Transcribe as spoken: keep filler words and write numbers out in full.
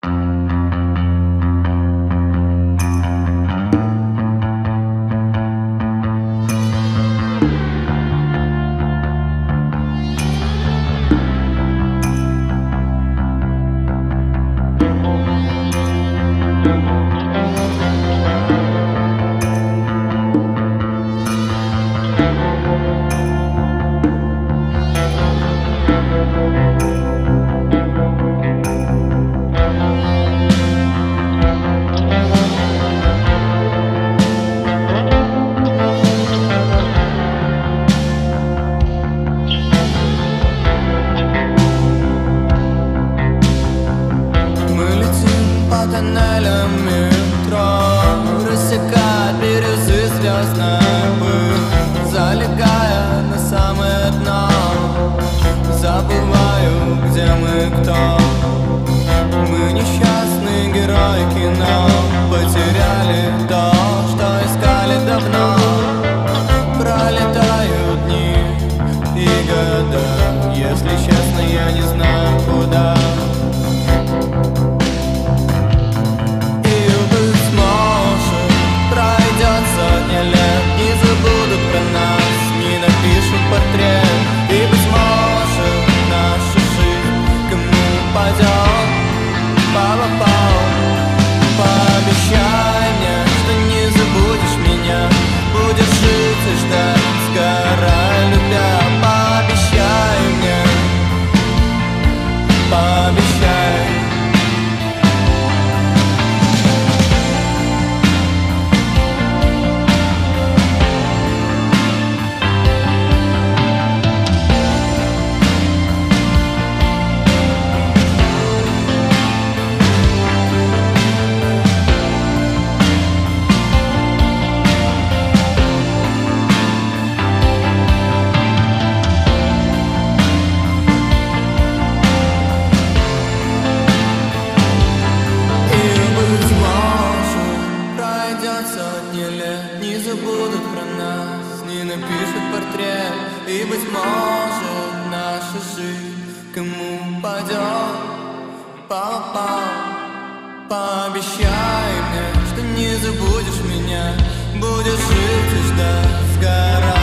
Тоннелем метро рассекает бирюзы звездной пыль, залегая на самое дно. Забываю, где мы, кто. Мы несчастные герои кино, потеряли то, что искали давно. Пролетают дни и года, если честно, я не знаю куда. Портрет, и, быть может, наша жизнь кому пойдет по попал. Пообещай мне, что не забудешь меня, будешь жить и ждать, сгорая любя. Пообещай мне, пообещай. Не забудут про нас, не напишут портрет, и, быть может, наша жизнь кому пойдет по попал. Пообещай мне, что не забудешь меня, будешь жить и ждать, сгорать.